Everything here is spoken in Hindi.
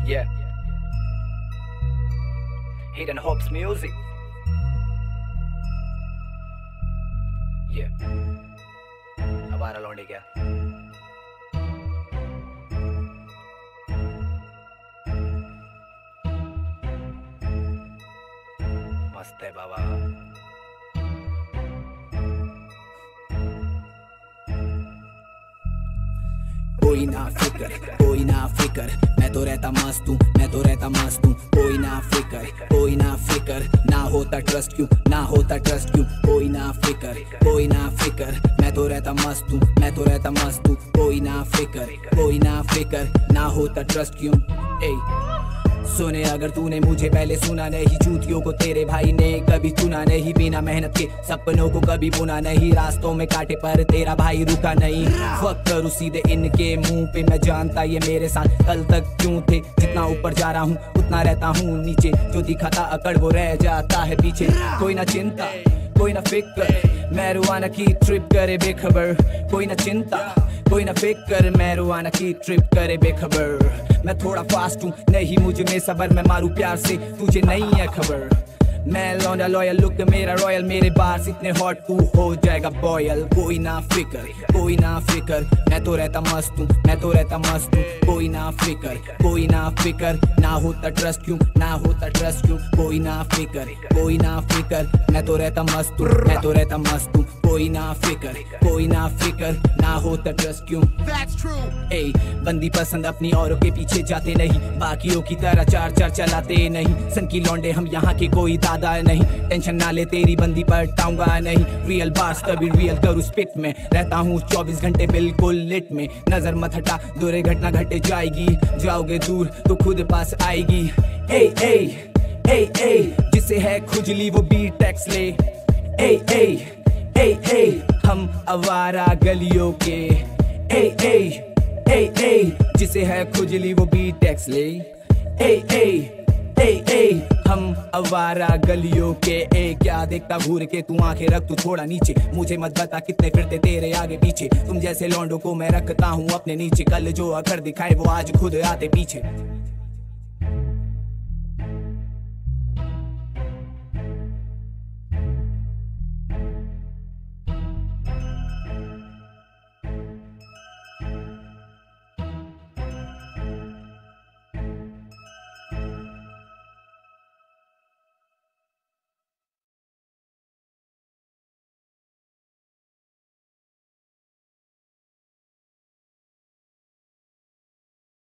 Yeah. Hidden Hopes Music. Yeah. हमारा लौंडे क्या मस्त है बाबा। कोई ना फिकर, कोई ना फिकर, मैं तो रहता मस्त हूँ, मैं तो रहता मस्त हूँ। कोई ना फिकर, कोई ना फिकर, ना होता ट्रस्ट क्यों, ना होता ट्रस्ट क्यों। कोई ना फिकर, कोई ना फिकर, मैं तो रहता मस्त हूँ, मैं तो रहता मस्त हूँ। कोई ना फिकर, कोई ना फिकर, ना होता ट्रस्ट क्यों। सुने अगर तूने मुझे पहले सुना नहीं, चूतियों को तेरे भाई ने कभी चुना नहीं। बिना मेहनत के सपनों को कभी बुना नहीं, रास्तों में काटे पर तेरा भाई रुका नहीं। फक करूँ सीधे इनके मुंह पे, मैं जानता ये मेरे साथ कल तक क्यों थे। जितना ऊपर जा रहा हूँ उतना रहता हूँ नीचे, जो दिखा था अकड़ वो रह जाता है पीछे। कोई ना चिंता, कोई ना फिक्र, मैरिजुआना की ट्रिप करे बेखबर। कोई ना चिंता, कोई ना फिक्र, मैरिजुआना की ट्रिप करे बेखबर। मैं थोड़ा फास्ट हूँ, नहीं मुझ में सबर, मैं मारू प्यार से तुझे नहीं है खबर। मैं लौंडा लॉयल, लुक मेरा रॉयल, मेरे बार्स इतने हॉट तू हो जाएगा बॉयल। कोई ना फिकर, कोई ना फिकर, मैं तो रहता मस्त हूँ, मैं तो रहता मस्त हूँ। कोई ना फिकर, कोई ना फिकर, ना होता ट्रस्ट क्यों, ना होता ट्रस्ट क्यों। कोई ना फिकर, कोई ना फिकर, मैं तो रहता मस्त हूँ, मैं तो रहता मस्त हूँ। कोई ना फिकर, कोई ना फिकर, ना होता ट्रस्ट क्यों। ए बंदी पसंद अपनी औरों के पीछे जाते नहीं, बाकियों की तरह चार चार चलाते नहीं। सन की लौंडे हम यहाँ के कोई दादा नहीं, टेंशन ना ले तेरी बंदी पर टाऊंगा नहीं। रियल बार्स कभी रियल करूँ स्पिट में, रहता हूँ 24 घंटे बिल्कुल लिट में। नजर मत हटा दूरे घटना घटे जाएगी, जाओगे दूर तो खुद पास आएगी। ए ए ए ए जिसे है खुजली वो बी टैक्स ले। ए ए ए ए हम आवारा गलियों के। ए ए ए ए जिसे है खुजली वो बी टैक्स ले। ए ए ए ए हम आवारा गलियों के। ए क्या देखता घूर के तू, आंखें रख तू थोड़ा नीचे। मुझे मत बता कितने फिरते तेरे आगे पीछे, तुम जैसे लौंडों को मैं रखता हूँ अपने नीचे। कल जो अखर दिखाए वो आज खुद आते पीछे।